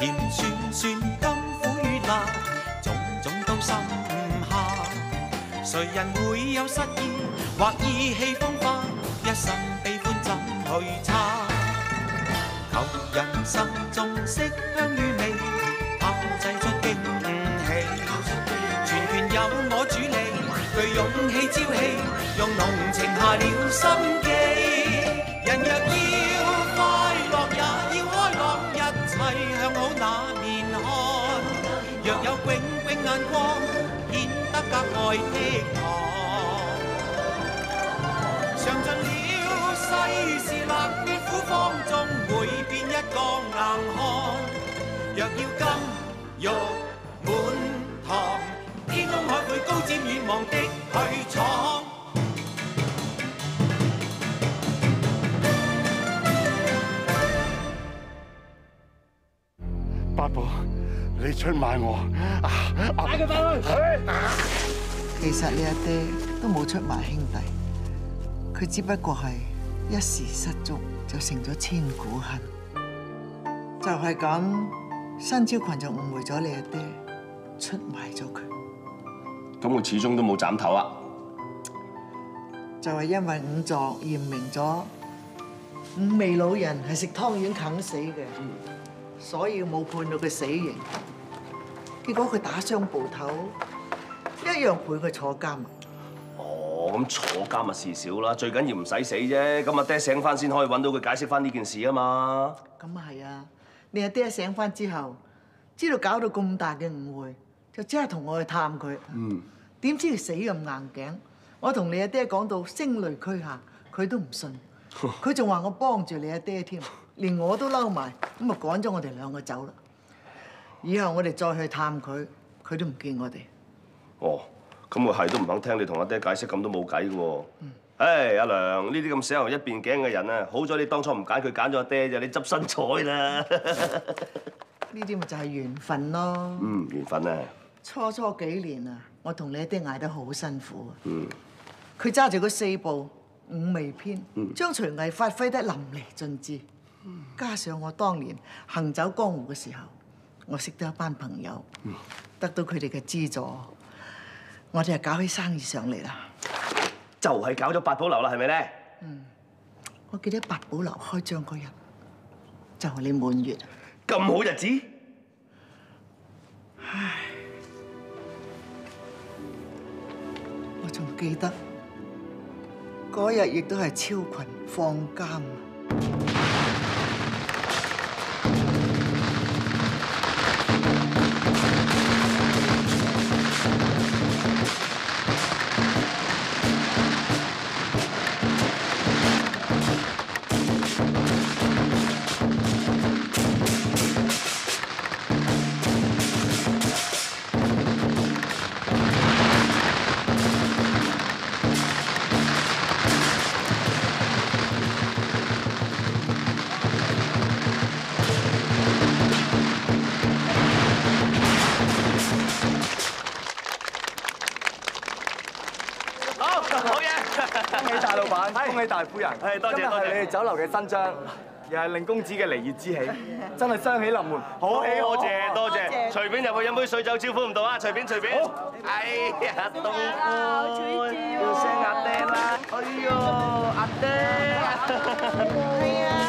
甜酸酸甘苦與辣，種種都心下。誰人會有失意或意氣風發？一生悲歡怎去測？求人生中色香與味，炮製出驚喜。全權由我主理，具勇氣朝氣，用濃情下了心機。人若要快樂，也要開朗，一切向好那面看。若有炯炯眼光，顯得格外倜儻。嘗盡了世事冷暖苦況，終會變一個硬漢。若要金玉滿堂，天空海闊高瞻遠望的去闖。 八寶，你出賣我， 帶佢返去。 其實你阿爹都冇出賣兄弟，佢只不過係一時失足就成咗千古恨。就係咁，新超群就誤會咗你阿爹，出賣咗佢。 咁我始終都冇斬頭啊！ 就係因為仵作驗明咗五味老人係食湯圓啃死嘅，所以冇判到佢死刑。結果佢打傷部頭，一樣陪佢坐監。 哦，咁坐監咪事少啦，最緊要唔使死啫。咁阿爹醒翻先可以揾到佢解釋翻呢件事啊嘛。 咁啊係啊！你阿爹醒翻之後，知道搞到咁大嘅誤會，就即刻同我去探佢。點知佢死咁硬頸，我同你阿爹講到聲淚俱下，佢都唔信。佢仲話我幫住你阿爹添，連我都嬲埋，咁啊趕咗我哋兩個走啦。以後我哋再去探佢，佢都唔見我哋。 哦，咁我係都唔肯聽你同阿爹解釋，咁都冇計嘅喎。唉，阿娘，呢啲咁死牛一邊頸嘅人啊，好彩你當初唔揀佢，揀咗阿爹啫，你執身彩啦。 呢啲咪就係緣分咯。 緣分啊！ 初幾年啊，我同你阿爹捱得好辛苦啊。佢揸住嗰4部五味篇，將廚藝發揮得淋漓盡致。加上我當年行走江湖嘅時候，我識得一班朋友，得到佢哋嘅資助，我哋就搞起生意上嚟啦。 就係搞咗八寶樓啦，係咪咧？ 我記得八寶樓開張嗰日，就係你滿月。 咁好日子？ 唉，我仲記得嗰日亦都係超群放監啊！ 恭喜大夫人！ 係多謝今日係你哋酒樓嘅新張，又係令公子嘅離別之喜，真係雙喜臨門，好喜多謝多謝，隨便入去飲杯水酒招呼唔到啊！隨便。哎呀，東姑，要聲阿爹啦！哎呦，阿爹！係啊。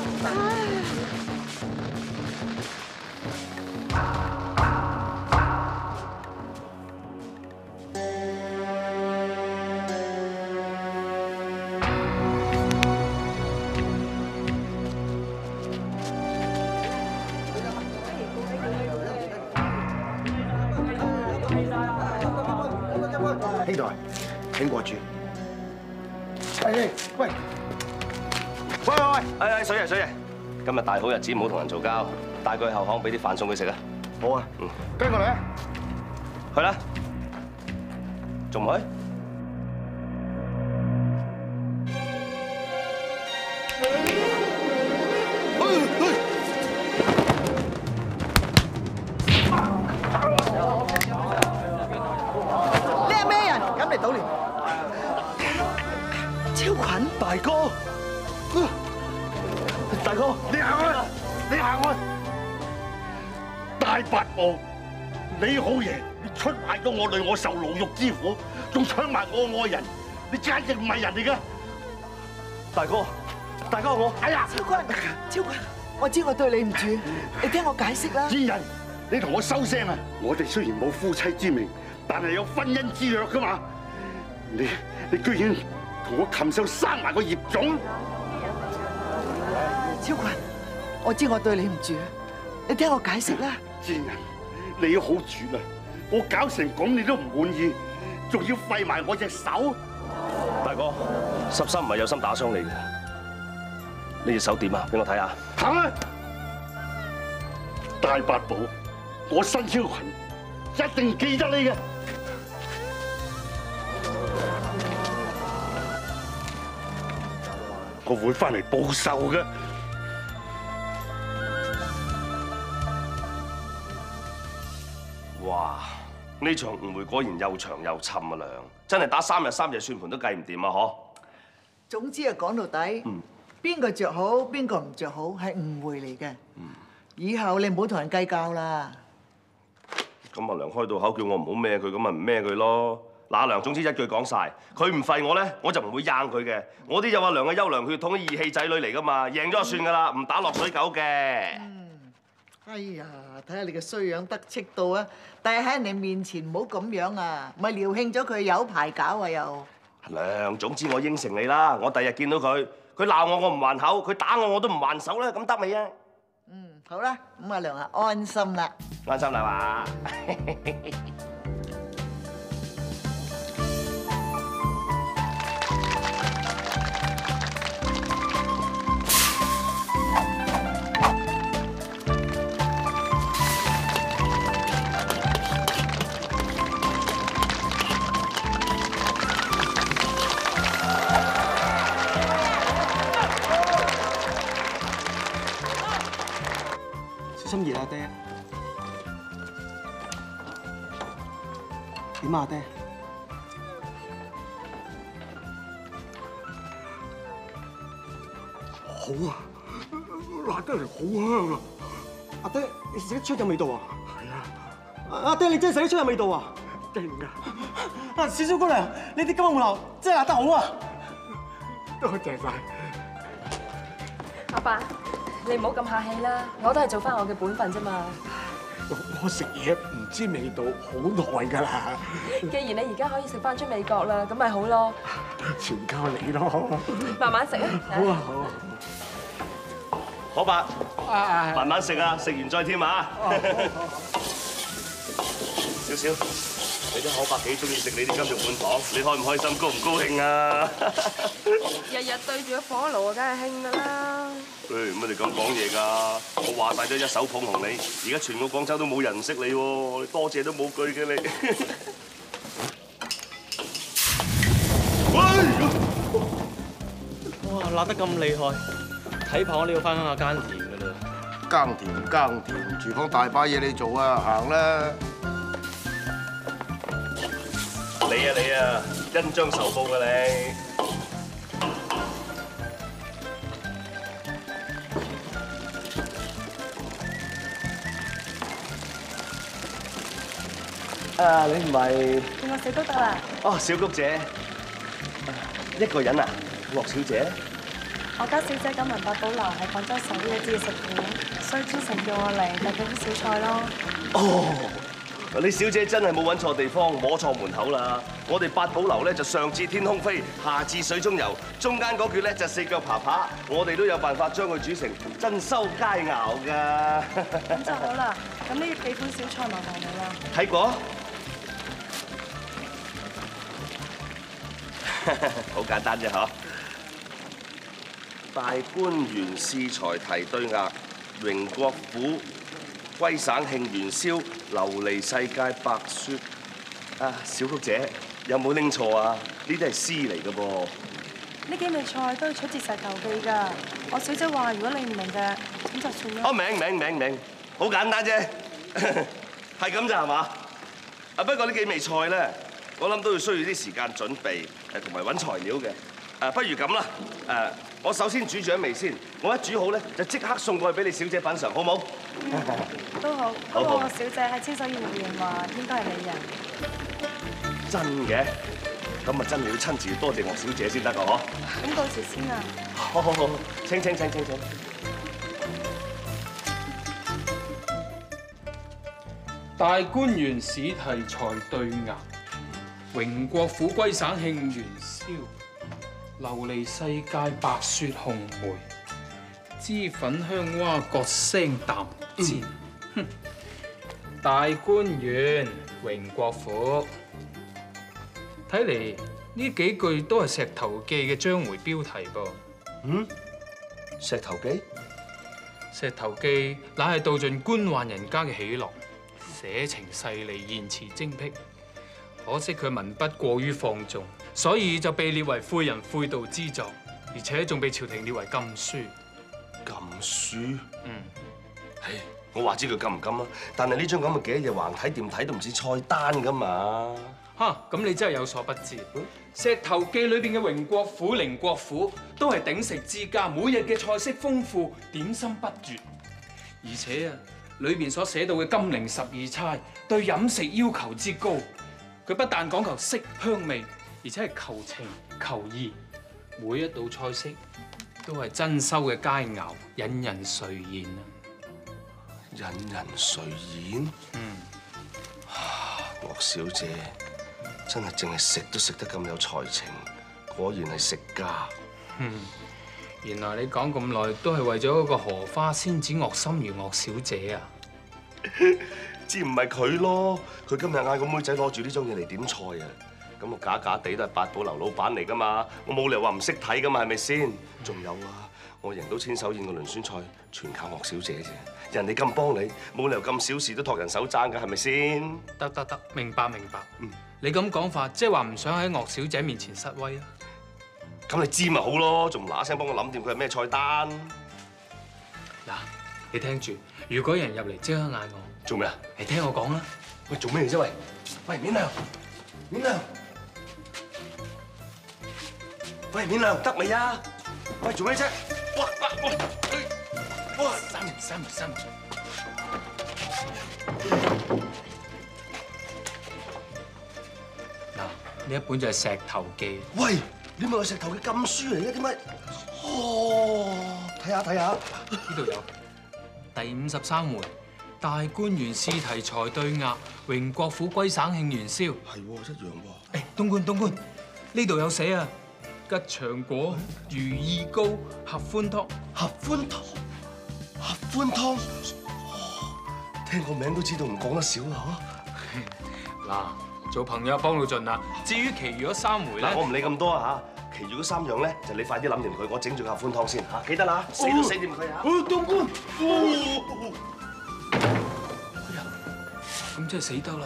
兄台，請過主。喂！ 哎，水爺，今日大好日子，唔好同人嘈交，帶佢去後巷俾啲飯餸佢食啊！ 好啊，跟過嚟啊！ 去啦，仲唔去？ 你係咩人？敢嚟搗亂？超群大哥，你行開！ 大八寶，你好嘢！你出賣咗我女，我受牢獄之苦，仲搶埋我愛人，你簡直唔係人嚟㗎！ 大哥，我哎呀， 超君，我知我對你唔住，你聽我解釋啦。 賤人，你同我收聲啊！我哋雖然冇夫妻之名，但係有婚姻之約㗎嘛！你居然同我禽獸生埋個孽種！ 超君，我知我對你唔住，你聽我解釋啦。 賤人，你好絕啊！我搞成咁你都唔滿意，仲要廢埋我隻手？ 大哥，13唔係有心打傷你嘅，你隻手點啊？俾我睇下。 行啊！大八寶，我新超群一定記得你嘅。我會翻嚟報仇嘅。 哇！呢場誤會果然又長又沉啊，娘！真係打3日3夜算盤都計唔掂啊，嗬！ 總之啊，講到底，邊個着好，邊個唔着好，係誤會嚟嘅。以後你唔好同人計較啦。 咁阿娘開到口叫我唔好孭佢，咁咪唔孭佢咯。嗱，阿娘總之一句講晒，佢唔廢我咧，我就唔會硬佢嘅。我啲有阿娘嘅優良血統，義氣仔女嚟噶嘛，贏咗就算噶啦，唔打落水狗嘅。 哎呀，睇下你個衰樣得戚到啊！但係喺人哋面前唔好咁樣啊，咪撩興咗佢有排搞啊又。 娘，總之我應承你啦，我第日見到佢，佢鬧我唔還口，佢打我都唔還手啦，咁得未啊？ 好啦，咁阿娘啊安心啦。 安心啦嘛。 心熱啊，爹！點啊，爹？ 好啊，辣得嚟好香啊！ 阿爹，你食得出有味道啊？ 係啊， 阿爹，你真係食得出有味道啊？ 勁啊！ 啊，小姑娘，你啲金門牛真係辣得好啊！ 多謝晒。 阿爸，你唔好咁客氣啦，我都係做翻我嘅本分啫嘛。 我食嘢唔知味道好耐㗎啦。 既然你而家可以食翻出味覺啦，咁咪好咯。 全靠你咯。 慢慢食啊。 好啊，好啊。 可伯，慢慢食啊，食完再添啊。少少，你啲可伯幾中意食你啲金肉滿堂，你開唔開心，高唔高興啊？ 日日對住個火爐啊，梗係興㗎啦。 乜你咁講嘢㗎？我話晒都一手捧紅你，而家全個廣州都冇人識你喎，你多謝都冇句嘅你。 哇！辣得咁厲害，睇怕我都要翻鄉下耕田㗎啦。 耕田，廚房大把嘢你做啊，行啦。 你啊，恩將仇報㗎你。啊，你唔係？ 見我死都得啦。 哦，小谷姐，一個人啊，樂小姐。 我家小姐咁文八寶樓係廣州首屈一指嘅食府，所以專程叫我嚟帶佢啲小菜咯。 哦，你小姐真係冇揾錯地方，摸錯門口啦！我哋八寶樓咧就上至天空飛，下至水中游，中間嗰橛咧就四腳爬爬，我哋都有辦法將佢煮成珍饈佳肴㗎。 咁就好啦，咁呢幾款小菜麻煩你啦。 睇過？好簡單啫嗬！大觀園試才提對額，榮國府歸省慶元宵，琉璃世界白雪。啊，小谷姐有冇拎錯啊？呢啲係詩嚟嘅噃。 呢幾味菜都要取自石頭記㗎。我小姐話：如果你唔明嘅，咁就算啦。 哦，明，好簡單啫，係咁咋係嘛？啊，不過呢幾味菜咧，我諗都要需要啲時間準備，同埋揾材料嘅。不如咁啦， 我首先煮咗味先，我一煮好咧就即刻送過去俾你小姐品嚐，好冇？ 都好。不過小姐喺千手宴入面話應該係你人。 真嘅？咁啊真係要親自多謝岳小姐先得㗎嗬。 咁到時先啊。 好好好，請。 大觀園試題才對額，榮國府歸省慶元宵，流離世界白雪紅梅，脂粉香蛙各聲淡煎。大觀園榮國府，睇嚟呢幾句都係《石頭記》嘅章回標題噃。 嗯，石頭記？ 石頭記乃係道盡官宦人家嘅喜樂。寫情細膩，言辭精闢，可惜佢文筆過於放縱，所以就被列為誨人誨盜之作，而且仲被朝廷列為禁書。 禁書？唉，我話知佢禁唔禁啊？但係呢張咁嘅幾日橫睇掂睇都唔似菜單噶嘛。 嚇，咁你真係有所不知。石頭記裏邊嘅榮國府、寧國府都係鼎食之家，每日嘅菜式豐富，點心不絕，而且啊，裏邊所寫到嘅金陵12釵，對飲食要求之高，佢不但講求色香味，而且係求情求義，每一道菜式都係珍饈嘅佳肴，引人垂涎啊！ 引人垂涎？岳小姐真係淨係食都食得咁有才情，果然係食家。 原來你講咁耐都係為咗嗰個荷花仙子岳心如岳小姐啊？ 知唔係佢咯？佢今日嗌個妹仔攞住呢張嘢嚟點菜啊！咁我假假地都係八寶樓老闆嚟噶嘛，我冇理由話唔識睇噶嘛，係咪先？仲有啊，我贏到千手宴個輪選賽，全靠岳小姐啫。人哋咁幫你，冇理由咁小事都托人手踭噶，係咪先？ 得，明白。你咁講法，即係話唔想喺岳小姐面前失威啊？ 咁你知咪好咯，仲嗱嗱聲幫我諗掂佢係咩菜單？ 嗱，你聽住，如果有人入嚟，即刻嗌我。 做咩啊？ 你聽我講啦。 喂，做咩啫？喂，冕亮，喂，冕亮，得未啊？喂，做咩啫？哇！三人。 嗱，呢一本就係《石頭記》。 喂，你咪話石頭嘅禁書嚟嘅，點解？哦，睇下。 呢度有第53回，大觀園試題才對額，榮國府歸省慶元宵。 係喎，一樣喎。 東官，呢度有寫啊，吉祥果、如意糕、合歡湯。 合歡湯，聽個名都知道唔講得少啦嗱，做朋友幫到盡啦。至於其餘嗰3回咧， 嗱，我唔理咁多啊嚇，其餘嗰3樣咧就你快啲諗掂佢，我整住合歡湯先嚇，記得啦，死都死掂佢啊！ 東官，咁真係死得啦！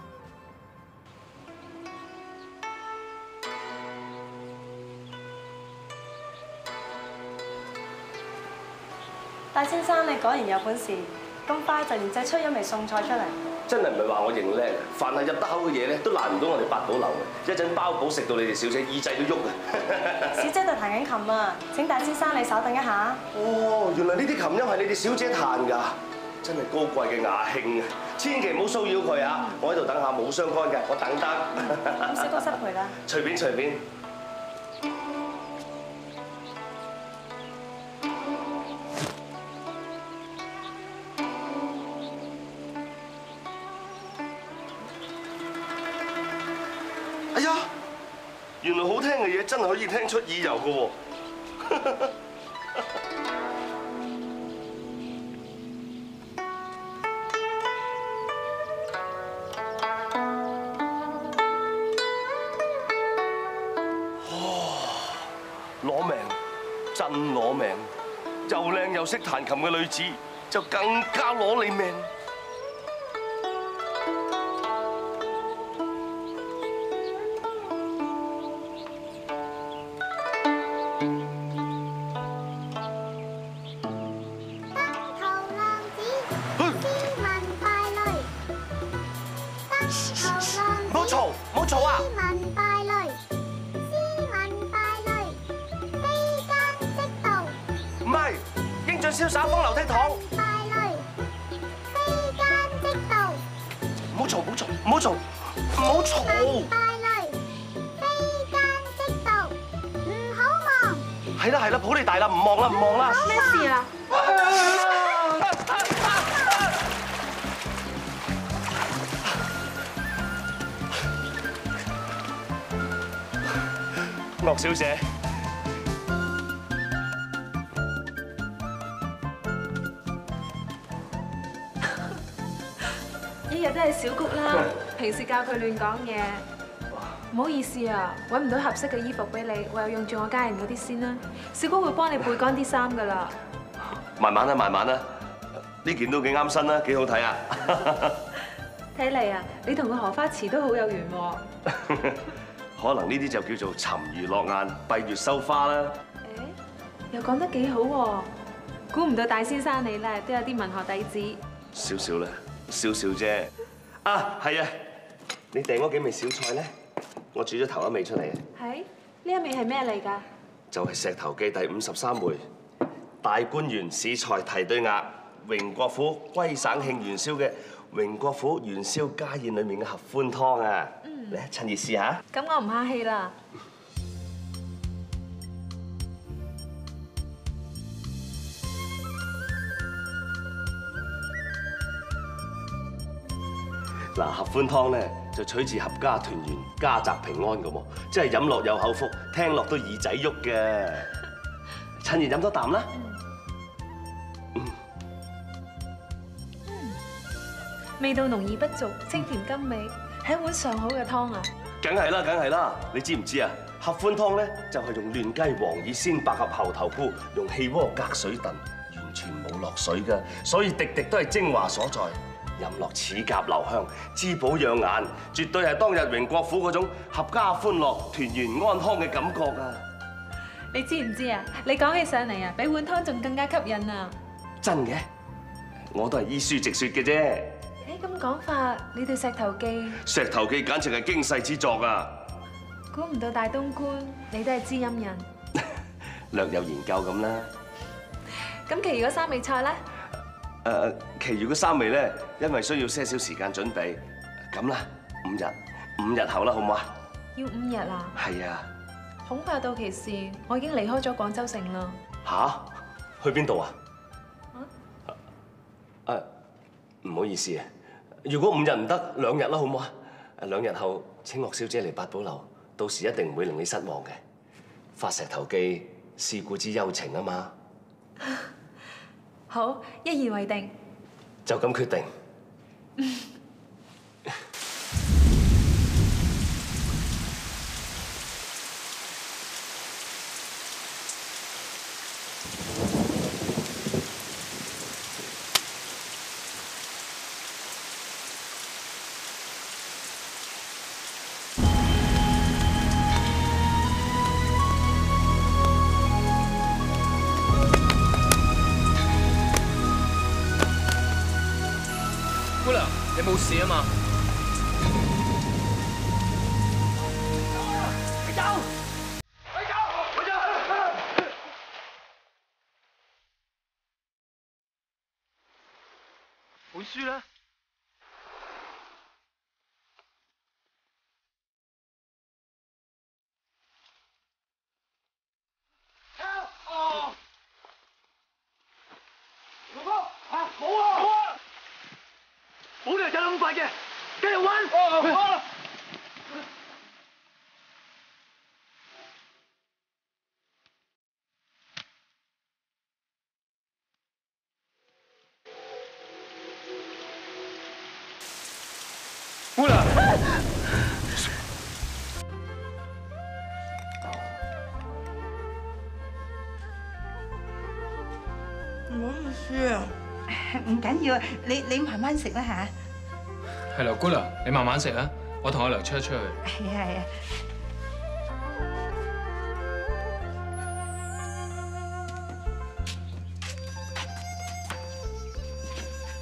大先生，你果然有本事，咁快就研製出一味餸菜出嚟。 真係唔係話我認叻啊！凡係入得口嘅嘢咧，都難唔到我哋八寶樓嘅。一陣包保食到你哋小姐耳仔都喐啊！ 小姐就彈緊琴啊！請大先生你稍等一下。 哦，原來呢啲琴音係你哋小姐彈㗎，真係高貴嘅雅興啊！千祈唔好騷擾佢啊！我喺度等下冇相干嘅，我等得。 咁小哥失陪啦。 隨便。哎呀，原來好聽嘅嘢真係可以聽出意由嘅喎。攞命，真攞命！又靚又識彈琴嘅女子，就更加攞你命。唔好嘈啊！ 瀟灑風流倜儻。 敗類，非奸即盜。 唔好嘈，唔好嘈，唔好嘈，唔好嘈。 敗類，非奸即盜，唔好望。 係啦係啦，抱你大啦，唔望啦唔望啦。 咩事啊？ 樂小姐， 日日都係小谷啦，平時教佢亂講嘢。唔好意思啊，揾唔到合適嘅衣服俾你，唯有用住我家人嗰啲先啦。小谷會幫你背乾啲衫噶啦。 慢慢啦慢慢啦，呢件都幾啱身啦，幾好睇啊！ 睇嚟啊，你同個荷花池都好有緣喎。 可能呢啲就叫做沉魚落雁，閉月收花啦。 誒，又講得幾好喎！估唔到大先生你咧都有啲文學底子。 少少啦，少少啫。啊，係啊，你訂嗰幾味小菜咧，我煮咗頭一味出嚟啊。 係？呢一味係咩嚟㗎？ 就係《石頭記》第53回，大觀園市財提對額，榮國府歸省慶元宵嘅榮國府元宵家宴裏面嘅合歡湯啊！嚟，趁熱試下。 咁我唔客氣啦。 嗱，合歡湯咧就取自合家團圓、家宅平安嘅喎，即係飲落有口福，聽落都耳仔喐嘅。趁熱飲多啖啦。 味道濃而不俗，清甜甘美，係一碗上好嘅湯啊！ 梗係啦，梗係啦！你知唔知啊？合歡湯咧就係用嫩雞、黃耳鮮、百合、猴頭菇，用氣鍋隔水燉，完全冇落水㗎，所以滴滴都係精華所在。飲落齒頰留香，滋補養顏，絕對係當日榮國府嗰種合家歡樂、團圓安康嘅感覺啊！ 你知唔知啊？你講起上嚟啊，比碗湯仲更加吸引啊！ 真嘅，我都係依書直說嘅啫。 誒，咁講法，你對《石頭記》？《 石頭記》簡直係經世之作啊！ 估唔到大東官你都係知音人， 略有研究咁啦。 咁其餘嗰3味菜咧？ 其餘嗰3味咧，因為需要些少時間準備，咁啦，5日後啦，好唔好啊？ 要5日啊？ 係啊。 恐怕到期時，我已經離開咗廣州城啦。 吓？去邊度啊？唔好意思啊，如果5日唔得，2日啦，好唔好啊？2日後請樂小姐嚟八寶樓，到時一定唔會令你失望嘅。發石頭記，是故之幽情啊嘛。 好，一言為定。 就咁決定。 姑娘，你冇事啊嘛？ 本書咧？老哥，冇啊！冇理由走得咁快嘅，繼續揾。姑娘， 唔好意思啊，唔緊要，你慢慢食啦嚇。 係啦，姑娘，你慢慢食啊，我同阿娘出一出去。 係啊係啊。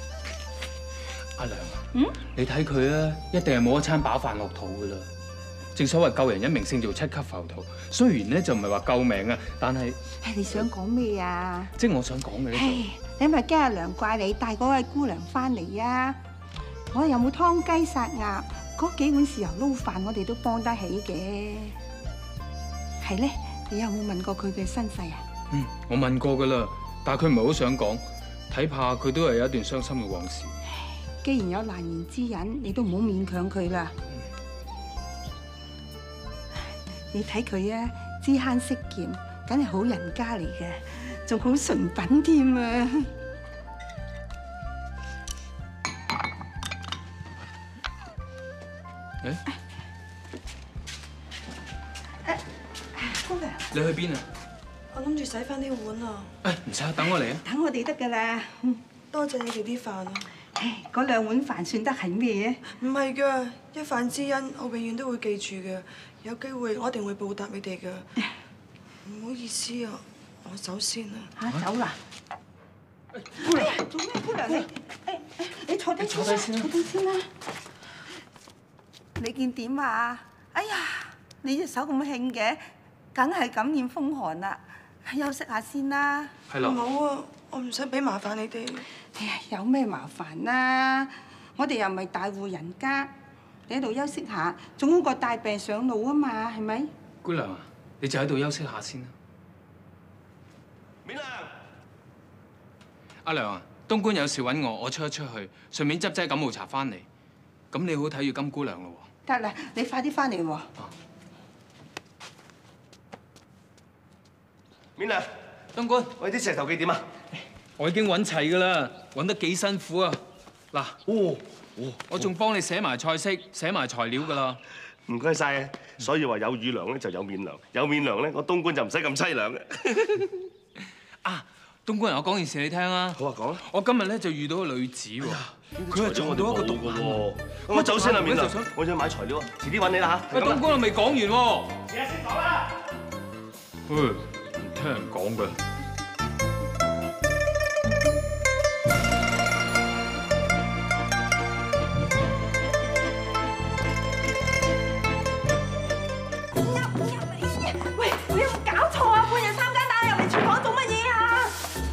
阿娘，你睇佢啊，一定係冇一餐飽飯落肚噶啦。 正所謂救人一命勝造七級浮屠，雖然咧就唔係話救命啊，但係你想講咩啊？ 即係我想講嘅咧就， 你咪驚阿娘怪你帶嗰位姑娘翻嚟啊！我又冇劏雞殺鴨，嗰幾碗豉油撈飯我哋都幫得起嘅。係咧，你有冇問過佢嘅身世啊？ 我問過噶啦，但係佢唔係好想講，睇怕佢都係有一段傷心嘅往事。 既然有難言之隱，你都唔好勉強佢啦。你睇佢啊，知慳識儉，梗係好人家嚟嘅，仲好純品添啊！姑娘， 你去邊啊？ 我諗住洗翻啲碗啊！ 唔使，等我嚟啊！ 等我哋得噶啦。 多謝你哋啲飯啊！ 嗰2碗飯算得係咩？ 唔係㗎，一飯之恩，我永遠都會記住嘅。有機會我一定會報答你哋㗎。唔好意思啊，我走先啦。 走啦！姑娘，做咩？姑娘你坐低先啦，坐低先啦。你見點啊？哎呀，你隻手咁興嘅，梗係感染風寒啦。休息下先啦。 係咯。 唔好啊，我唔想俾麻煩你哋。 哎呀，有咩麻煩啦？我哋又唔係大戶人家，你喺度休息下，總好過帶病上路啊嘛，係咪？ 姑娘啊，你就喺度休息下先啦。 勉良， 阿良啊，東官有事揾我，我出一出去，順便執劑感冒茶翻嚟。咁你好睇住金姑娘咯喎。 得啦，你快啲翻嚟喎。 勉良， 東官， 喂，啲石頭記點啊？ 我已經揾齊㗎啦，揾得幾辛苦啊！嗱，我仲幫你寫埋菜式，寫埋材料㗎啦。 唔該晒啊！所以話有乳娘咧就有面娘，有面娘咧，我東官就唔使咁凄涼嘅。 啊，東官，我講件事你聽啊。 好啊，講啊。 我今日咧就遇到個女子喎，佢係撞到一個毒販喎。 咁我走先啦，面娘，我想買材料啊，遲啲揾你啦嚇。 喂，東官我未講完喎。 試下先講啦。 唔聽人講㗎。 喂，你有冇搞錯啊？半夜3更打入嚟廚房做乜嘢啊？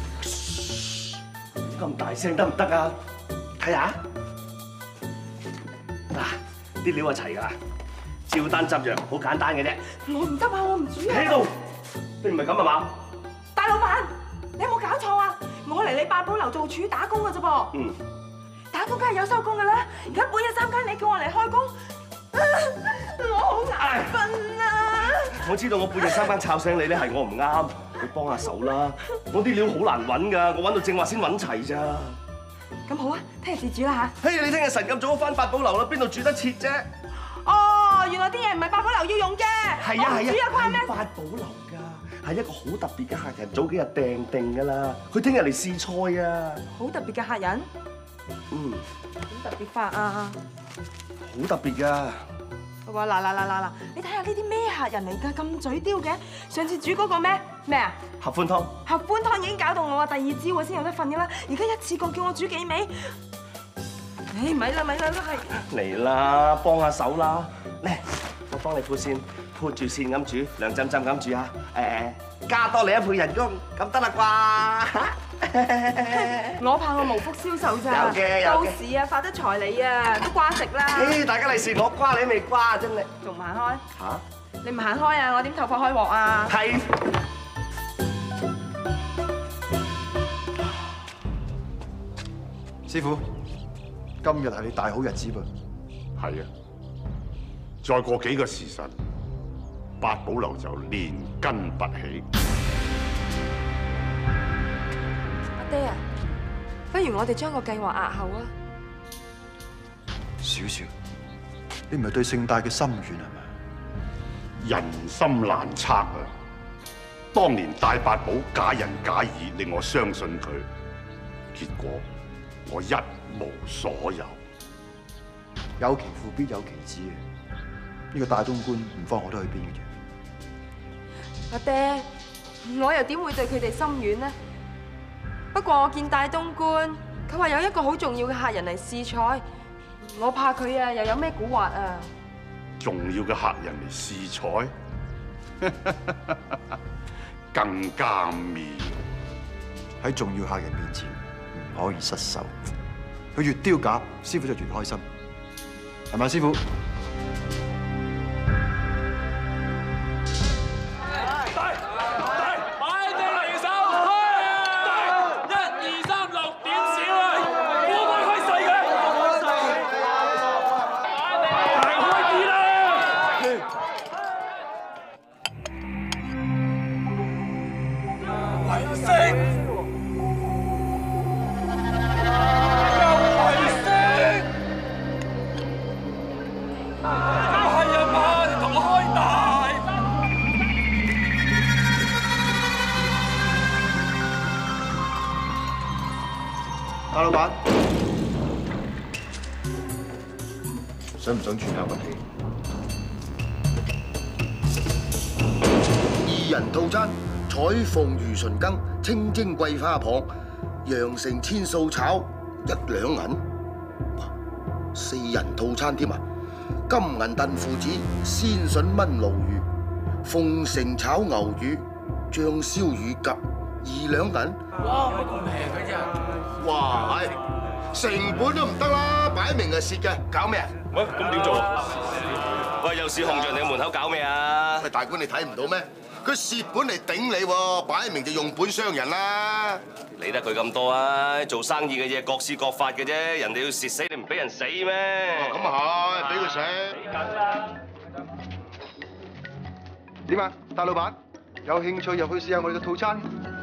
咁大聲得唔得啊？睇下，嗱，啲料啊齊㗎啦，照單執藥，好簡單嘅啫。 我唔得啊，我唔煮啊！ 喺度，你唔係咁啊嘛？ 大老闆，你有冇搞錯啊？我嚟你八寶樓做廚打工㗎啫噃。打工梗係有收工㗎啦。而家半夜3更你叫我嚟開工，我好眼瞓啊！ 我知道我半夜3更吵醒你咧係我唔啱，你幫下手啦。我啲料好難揾㗎，我揾到正話先揾齊咋。 咁好啊，聽日自煮啦嚇。 嘿，你聽日晨咁早翻八寶樓啦，邊度煮得切啫？ 哦，原來啲嘢唔係八寶樓要用嘅。 係啊係啊， 煮啊關咩？ 八寶樓㗎，係一個好特別嘅客人，早幾日訂定㗎啦，佢聽日嚟試菜啊。 好特別嘅客人？點特別法啊？ 好特別㗎。 哇！嗱，你睇下呢啲咩客人嚟㗎？咁嘴刁嘅。上次煮嗰個咩啊？ 合歡湯。合歡湯已經搞到我啊第2朝先有得瞓㗎啦，而家一次過叫我煮幾味？唉，咪啦，都係。 嚟啦，幫下手啦！嚟，我幫你潑線，潑住線咁煮，涼浸浸咁煮啊！加多你1倍人工，咁得啦啩？ 我怕我無福消受咋。 有嘅。 到時啊，發得財你啊，都瓜食啦。 大家利是我瓜你未瓜真係。 仲唔行開？ 嚇！ 你唔行開啊，我點頭髮開鑊啊？ 係。 師傅，今日係你大好日子噃。 係啊，再過幾個時辰，八寶樓就連根拔起。 阿爹啊，不如我哋將個計劃押後啊！ 少少，你唔係對姓戴嘅心軟係咪？ 人心難測啊！當年戴八寶假仁假義，令我相信佢，結果我一無所有。 有其父必有其子嘅，呢個大東官唔放我都去邊嘅啫。 阿爹，我又點會對佢哋心軟呢？不過我見大東官，佢話有一個好重要嘅客人嚟試菜，我怕佢啊又有咩蠱惑啊！ 重要嘅客人嚟試彩，更加妙。 喺重要客人面前唔可以失手，佢越丟架，師傅就越開心，係咪師傅？大老闆，想唔想轉下個戲？2人套餐，彩鳳魚唇羹、清蒸桂花蚌、羊城千素炒，1兩銀。4人套餐添啊！金銀燉父子、鮮筍炆鱸魚、鳳城炒牛魚、醬燒乳鴿，2兩銀。 哇！咁平嘅啫。 哇！成本都唔得啦，擺明係蝕嘅，搞咩啊？ 喂，咁點做啊？喂，有事控住你門口搞咩啊？ 喂，大官你睇唔到咩？佢蝕本嚟頂你喎，擺明就用本傷人啦。 理得佢咁多啊！做生意嘅嘢各施各法嘅啫，人哋要蝕死你唔俾人死咩？ 咁啊係，俾佢死。 死緊啦！ 點啊，大老闆，有興趣入去試下我哋嘅套餐？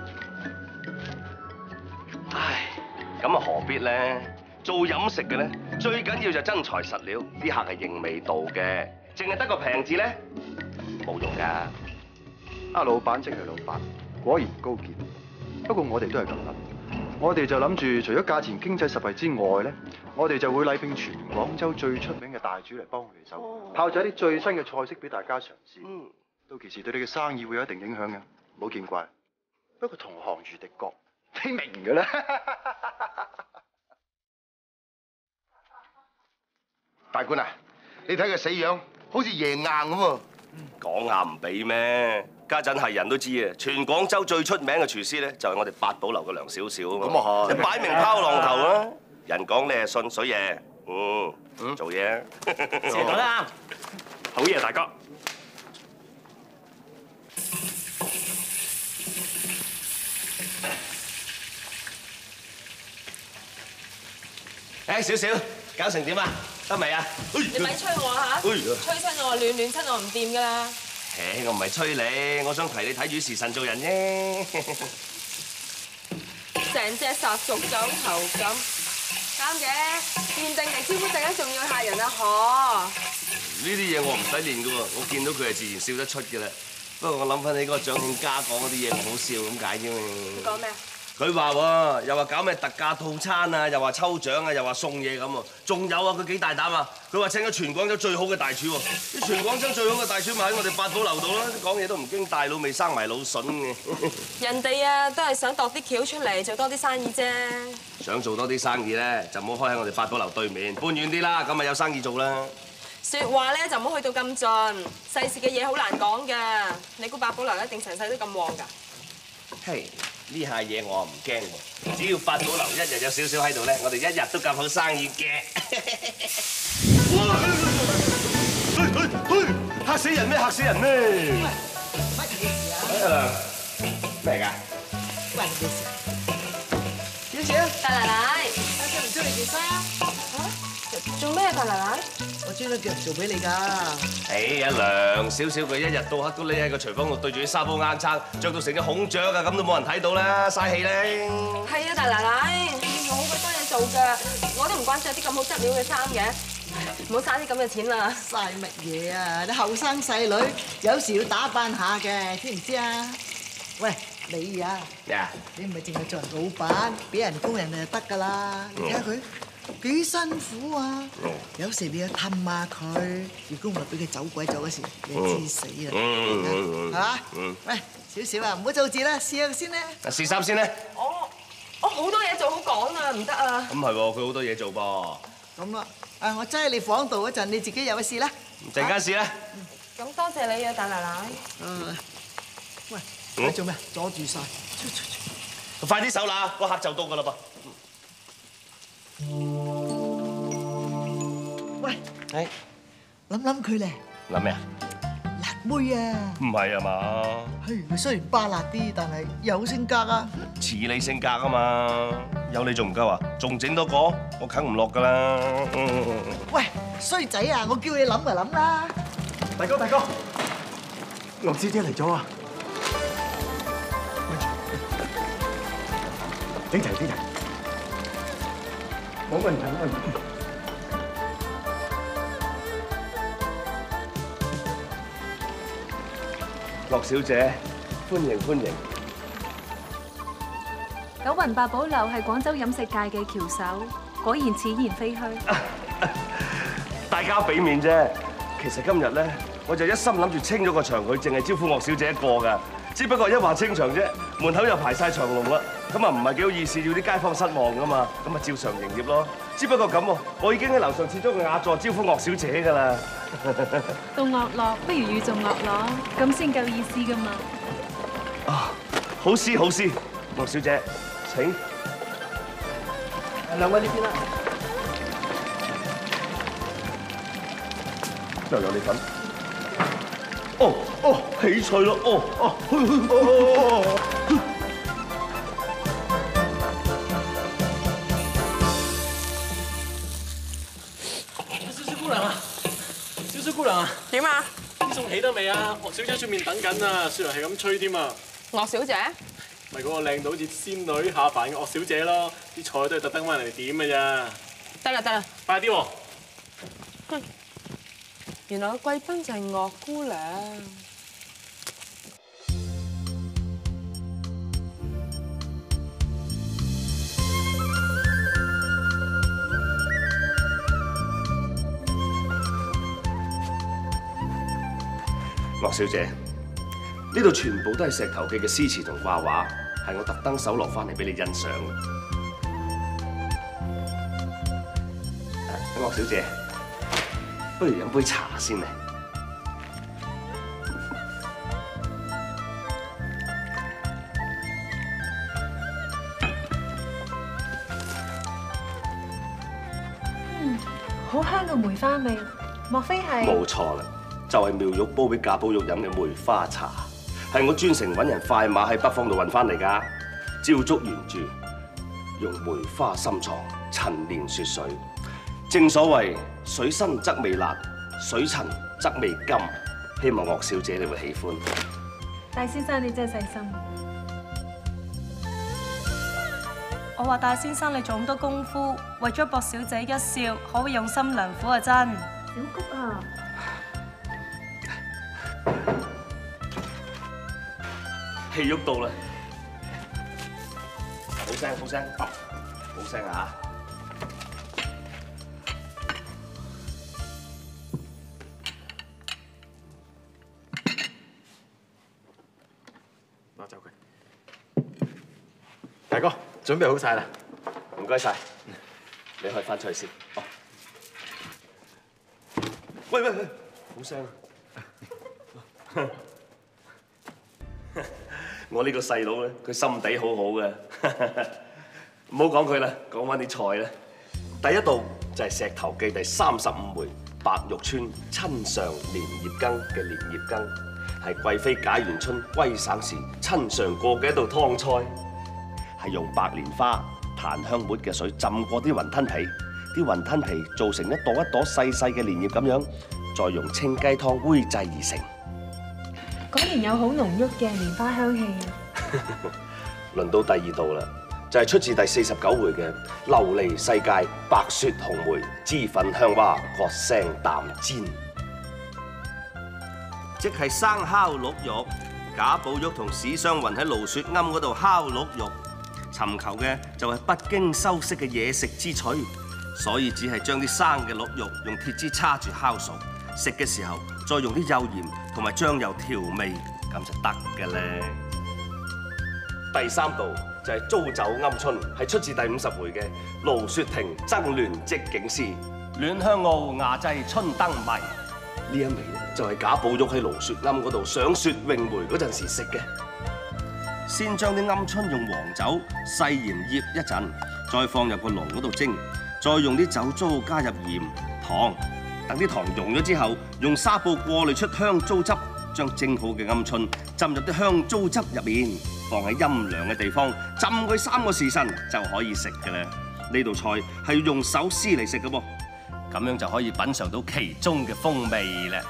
唉，咁啊何必咧？做飲食嘅咧，最緊要就真材實料，啲客係認味道嘅，淨係得個平字咧，冇用㗎。 阿老闆即係老闆，果然高見。不過我哋都係咁諗，我哋就諗住除咗價錢經濟實惠之外咧，我哋就會禮聘全廣州最出名嘅大廚嚟幫佢哋手，炮製一啲最新嘅菜式俾大家嘗試。到其時對你嘅生意會有一定影響嘅，唔好見怪。不過同行如敵國，你明㗎啦。 大官啊，你睇佢死樣，好似贏硬咁喎。 講下唔俾咩？家陣係人都知啊，全廣州最出名嘅廚師咧，就係我哋八寶樓嘅梁少少啊嘛。 咁啊係， 你擺明拋浪頭啦！人講你係信水爺，做嘢。 謝到啦，好嘢，大哥。 誒，少少，搞成點啊？得未啊？ 你咪催我嚇，催親我，亂親我唔掂㗎啦。 誒，我唔係催你，我想提你睇住時辰做人啫。 成隻殺熟掌頭咁，啱嘅。練定嚟招呼陣間仲要客人啊，嗬。 呢啲嘢我唔使練㗎喎，我見到佢係自然笑得出㗎啦。不過我諗翻起嗰個蔣慶家講嗰啲嘢，我好笑咁解啫嘛。 佢講咩啊？ 佢話喎，又話搞咩特價套餐啊，又話抽獎啊，又話送嘢咁喎。仲有啊，佢幾大膽啊！佢話請咗全廣州最好嘅大廚喎。啲全廣州最好嘅大廚咪喺我哋八寶樓度啦，講嘢都唔經大腦，未生埋腦筍嘅。 人哋啊，都係想度啲橋出嚟做多啲生意啫。 想做多啲生意咧，就唔好開喺我哋八寶樓對面，搬遠啲啦，咁咪有生意做啦。 説話咧就唔好去到咁盡，世事嘅嘢好難講㗎。你估八寶樓一定成世都咁旺㗎？ 嘿，呢下嘢我唔驚喎，只要八寶樓一日有少少喺度咧，我哋一日都咁好生意嘅。嚇死人咩？嚇死人咩？ 乜嘢事啊？ 咩㗎？ 關你咩事？小小， 大奶奶， 我着唔着你件衫？ 做咩啊，大奶奶？ 我專登腳做俾你㗎。 哎呀，梁少少佢一日到黑都匿喺個廚房度對住啲沙煲罌罉，着到成隻孔雀啊，咁都冇人睇到啦，嘥氣咧。 係啊，大奶奶，我好鬼多嘢做㗎，我都唔慣着啲咁好質料嘅衫嘅，唔好嘥啲咁嘅錢啦。 嘥乜嘢啊？你後生細女有時要打扮下嘅，知唔知啊？喂，你啊，你唔係淨係做人老闆，俾人工人就得㗎啦。你睇下佢。幾辛苦啊！有時你要氹下佢，如果唔係俾佢走鬼咗嗰時，你就知死啦，係嘛？喂，少少啊，唔好做字啦，試下先啦。 試衫先咧。 我好多嘢做好講啊，唔得啊。 咁係喎，佢好多嘢做噃。 咁啦，我擠喺你房度嗰陣，你自己入去試啦。 陣間試啦。 咁多謝你啊，大奶奶。 喂，你做咩？阻住晒。 快啲手啦，個客就到㗎啦噃。 喂， 係諗佢咧。 諗咩啊？ 辣妹啊！ 唔係啊嘛？ 係，佢雖然巴辣啲，但係有性格啊。 似你性格啊嘛，有你仲唔夠啊？仲整多個，我啃唔落㗎啦。 喂，衰仔啊！我叫你諗就諗啦。 大哥，樂小姐嚟咗啊！整齊，冇問題。 樂小姐，歡迎。 九雲八寶樓係廣州飲食界嘅翹首，果然此言非虛。 大家俾面啫。其實今日咧，我就一心諗住清咗個場，佢淨係招呼樂小姐一個㗎。只不過一話清場啫，門口又排晒長龍啦，咁啊唔係幾好意思，要啲街坊失望㗎嘛，咁啊照常營業咯。只不過咁喎，我已經喺樓上設咗個雅座招呼樂小姐㗎啦。 到樂樂不如與眾樂樂，咁先夠意思㗎嘛。 啊，好詩，樂小姐請。 兩位呢邊啦。 又有你份。起菜咯， 小姑娘啊， 點啊？ 啲餸起得未啊？樂小姐出面等緊啊，雪兒係咁吹添啊。 樂小姐？ 咪嗰個靚到好似仙女下凡嘅樂小姐咯，啲菜都係特登揾人嚟點嘅咋。 得啦， 快啲喎！ 原來個貴賓就係樂姑娘。 樂小姐，呢度全部都係石頭記嘅詩詞同畫畫，係我特登搜羅翻嚟俾你欣賞嘅。樂小姐，不如飲杯茶先嚟。 好香嘅梅花味，莫非係？ 冇錯啦，就係妙玉煲俾賈寶玉飲嘅梅花茶，係我專程揾人快馬喺北方度運翻嚟㗎。照足原著，用梅花深藏，陳年雪水。正所謂水深則味辣，水沉則味甘。希望樂小姐你會喜歡。 大先生你真係細心。 我話大先生你做咁多功夫，為咗博小姐一笑，可謂用心良苦啊！真。 小菊啊， 戲喐到啦，好聲啊！ 攞走佢。大哥，準備好晒啦。 唔該晒，你可以翻出去先。哦。喂，好聲啊！我呢個細佬咧，佢心地好好嘅。唔好講佢啦，講翻啲菜啦。第一道就係石頭記第35回白玉村親上蓮葉羹嘅蓮葉羹，係貴妃解元春歸省時親嘗過嘅一道湯菜，係用白蓮花、檀香末嘅水浸過啲雲吞皮，啲雲吞皮做成一朵一朵細細嘅蓮葉咁樣，再用清雞湯煨製而成。 果然有好濃郁嘅蓮花香氣啊！ 輪到第二道啦，就係出自第49回嘅琉璃世界白雪紅梅脂粉香蛙葛腥淡煎，即係生烤鹿肉。賈寶玉同史湘雲喺蘆雪庵嗰度烤鹿肉，尋求嘅就係不經修飾嘅野食之趣，所以只係將啲生嘅鹿肉用鐵枝叉住烤熟，食嘅時候再用啲幼鹽同埋醬油調味，咁就得嘅咧。第三道就係遭酒鵪鶉，係出自第50回嘅盧雪亭爭戀即景詩。戀香澳牙際春燈迷，呢一味咧就係賈寶玉喺盧雪庵嗰度賞雪詠梅嗰陣時食嘅。先將啲鵪鶉用黃酒細鹽醃一陣，再放入個籠嗰度蒸，再用啲酒糟加入鹽糖，等啲糖溶咗之後，用紗布過濾出香糟汁，將蒸好嘅鵪鶉浸入啲香糟汁入面，放喺陰涼嘅地方浸佢3個時辰就可以食嘅啦。呢道菜係要用手撕嚟食嘅噃，咁樣就可以品嚐到其中嘅風味啦。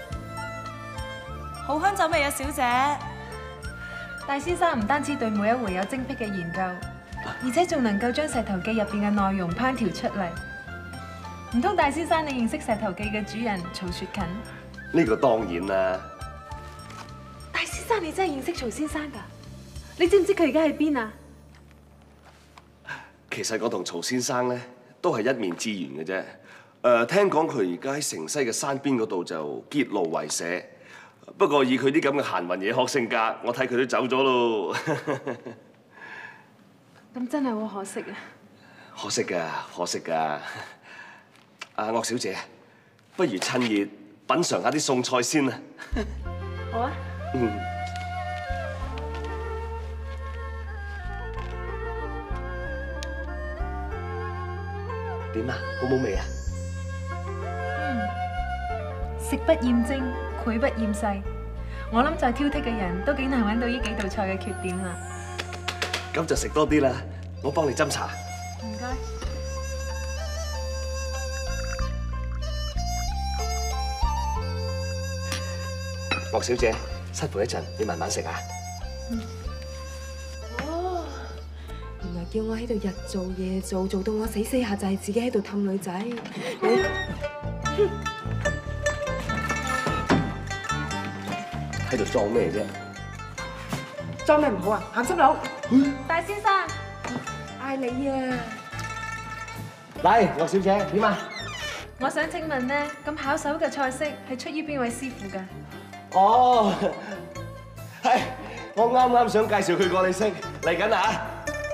好香酒味啊，小姐！ 大先生唔單止對每一回有精闢嘅研究，而且仲能夠將《石頭記》入邊嘅內容烹調出嚟。唔通大先生你認識《石頭記》嘅主人曹雪芹？ 呢個當然啦。 大先生你真係認識曹先生㗎？你知唔知佢而家喺邊啊？ 其實我同曹先生咧都係一面之緣嘅啫。聽講佢而家喺城西嘅山邊嗰度就結廬為社。不過以佢啲咁嘅閒雲野鶴性格，我睇佢都走咗咯。 咁真係好可惜啊！ 可惜㗎，可惜㗎。阿岳小姐，不如趁熱品嚐下啲餸菜先啊！ 好啊。 點啊？好冇味啊？ 食不厭精，膾不厭細。我諗再挑剔嘅人都幾難揾到呢幾道菜嘅缺點啦。 咁就食多啲啦，我幫你斟茶。 唔該。 岳小姐，失陪一陣，你慢慢食啊。 哦，原來叫我喺度日做夜做，做到我死下就係自己喺度氹女仔。 喺度裝咩啫？ 裝咩唔好啊？鹹濕佬！ 大先生， 嗌你啊！ 嚟，岳小姐，點啊？ 我想請問咧，咁巧手嘅菜式係出於邊位師傅㗎？ 哦，係，我啱啱想介紹佢過你識，嚟緊啦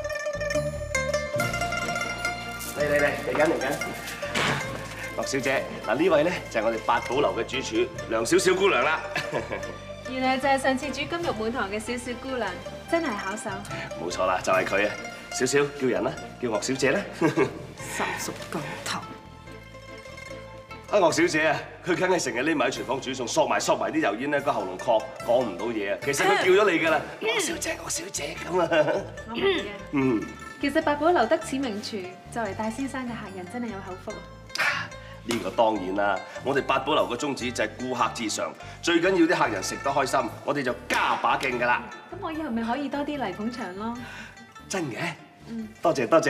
嚇！嚟緊！岳小姐，嗱呢位咧就係我哋八寶樓嘅主廚梁小小姑娘啦。 原來就係上次煮金玉滿堂嘅小小姑娘，真係巧手。 冇錯啦，就係佢啊！小小叫人啦，叫岳小姐啦。 三叔咁頭。 阿岳小姐啊，佢梗係成日匿埋喺廚房煮餸，索埋啲油煙咧，個喉嚨確講唔到嘢啊！其實佢叫咗你㗎啦，岳小姐咁啊。 我明嘅。其實八寶樓得此名廚，作為大先生嘅客人真係有口福啊！ 呢個當然啦，我哋八寶樓嘅宗旨就係顧客至上，最緊要啲客人食得開心，我哋就加把勁㗎啦。 咁我以後咪可以多啲嚟捧場咯。 真嘅？多謝。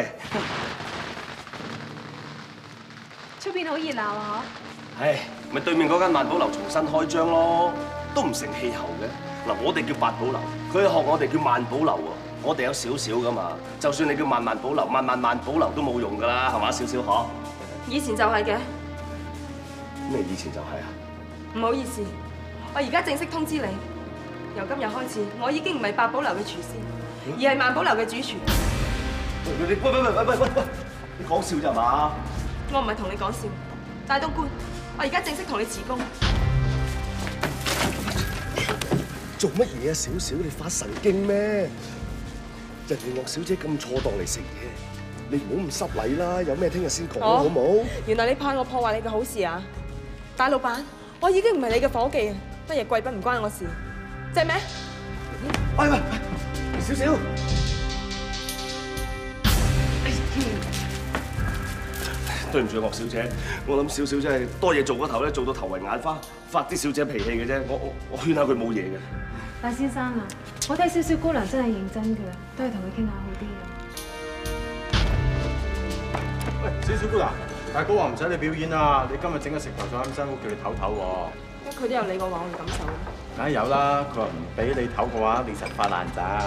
出邊好熱鬧啊！ 唉，咪對面嗰間萬寶樓重新開張咯，都唔成氣候嘅。嗱，我哋叫八寶樓，佢學我哋叫萬寶樓喎。我哋有少少㗎嘛，就算你叫萬寶樓、萬寶樓都冇用㗎啦，係嘛？少少嗬。 以前就係嘅。 咩以前就係啊？ 唔好意思，我而家正式通知你，由今日開始，我已經唔係八寶樓嘅廚師，而係萬寶樓嘅主廚。 喂，你講笑咋嘛？ 我唔係同你講笑，大東官，我而家正式同你辭工。 做乜嘢啊？小小，你發神經咩？人哋岳小姐咁錯當嚟食嘢，你唔好咁失禮啦。有咩聽日先講，好唔好？ 原來你怕我破壞你嘅好事啊！大老闆，我已經唔係你嘅伙計啊，乜嘢貴賓唔關我事。借咩？ 喂，小小。對唔住岳小姐，我諗小小真係多嘢做嗰頭咧，做到頭暈眼花，發啲小姐脾氣嘅啫。我勸下佢冇嘢嘅。 大先生啊，我睇小小姑娘真係認真嘅，都係同佢傾下好啲嘅。 喂，小小姑娘，大哥話唔使你表演啊，你今日整個食頭菜咁辛苦，叫你唞唞喎。 佢都有理過話我嘅感受。 梗係有啦，佢話唔俾你唞嘅話，你實發爛渣。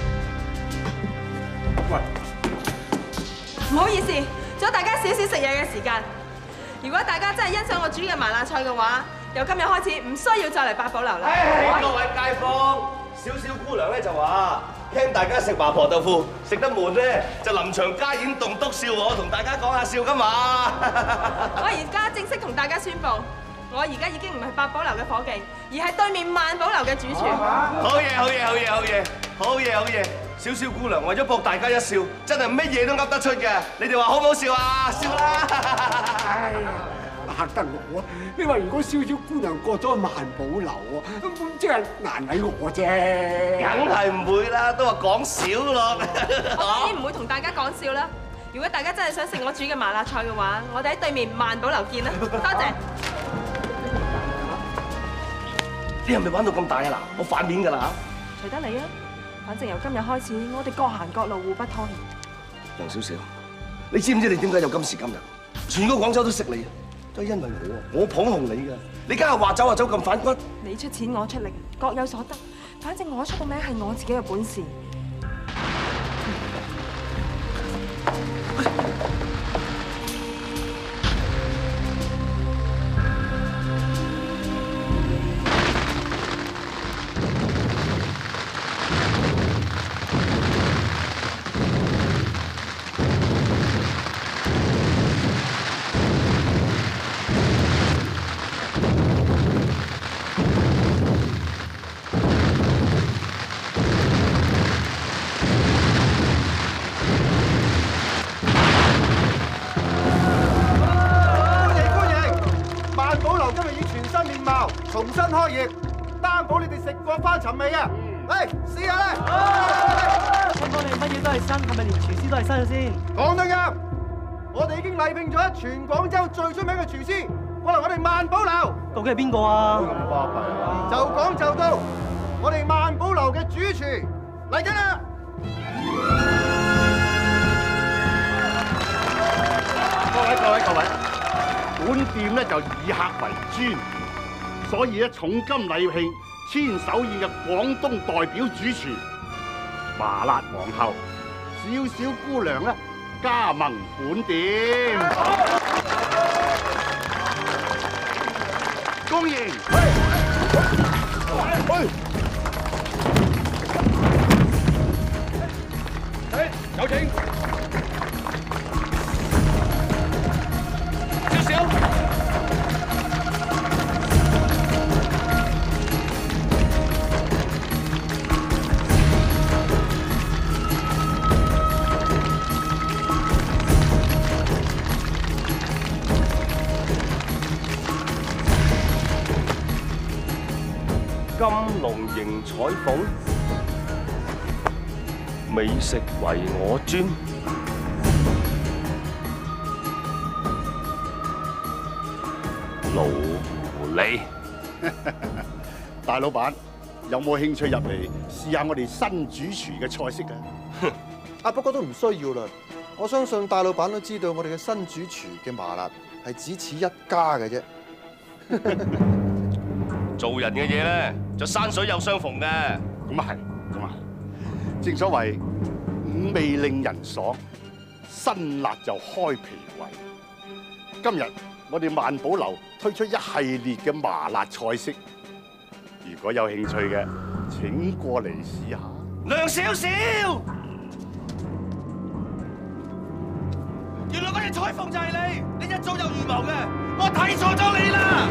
喂， 唔好意思，阻大家少少食嘢嘅時間。如果大家真係欣賞我煮嘅麻辣菜嘅話，由今日開始唔需要再嚟八寶樓啦。 各位街坊， 小小姑娘咧就話聽大家食麻婆豆腐食得悶咧，就臨場加演棟篤笑喎，同大家講下笑噶嘛。 我而家正式同大家宣布，我而家已經唔係八寶樓嘅伙計，而係對面萬寶樓嘅主廚。 好嘢，好嘢，好嘢，好嘢，好嘢，好嘢！小小姑娘為咗博大家一笑，真係乜嘢都噏得出嘅。你哋話好唔好笑啊？笑啦！ 哎呀，嚇得我啊！你話如果小小姑娘過咗萬寶樓啊，咁即係難為我啫。 梗係唔會啦，都話講笑咯。 我當然唔會同大家講笑啦。如果大家真係想食我煮嘅麻辣菜嘅話，我哋喺對面萬寶樓見啦。多謝。 你係咪玩到咁大啊？嗱，我反面㗎啦隨得你啊！反正由今日開始，我哋各行各路，互不拖欠。 梁少少，你知唔知你點解有今時今日？全個廣州都識你，都係因為我捧紅你㗎。你家下話走就走咁反骨。 你出錢，我出力，各有所得。反正我出個名係我自己嘅本事。 重新開業，擔保你哋食過翻尋味啊！嚟試下咧！ 聽講你乜嘢都係新，係咪連廚師都係新先？ 講得啱，我哋已經禮聘咗全廣州最出名嘅廚師過嚟我哋萬寶樓。 究竟係邊個啊？ 咁巴閉啊！就講就到，我哋萬寶樓嘅主廚嚟緊啦！各位，本店咧就以客為尊。所以咧，重金禮聘千手宴嘅廣東代表主廚麻辣皇后小小姑娘咧，加盟本店，恭迎！有請小小。 金龍迎彩鳳，美食為我專。老狐狸， 大老闆有冇興趣入嚟試下我哋新主廚嘅菜式啊？ 啊，不過都唔需要啦。我相信大老闆都知道我哋嘅新主廚嘅麻辣係只此一家嘅啫。 做人嘅嘢咧，就山水有相逢嘅。 咁啊係，咁啊，正所謂五味令人爽，辛辣就開脾胃。今日我哋萬寶樓推出一系列嘅麻辣菜式，如果有興趣嘅，請過嚟試下。 梁少少，原來嗰隻彩鳳就係你，你一早有預謀嘅，我睇錯咗你啦！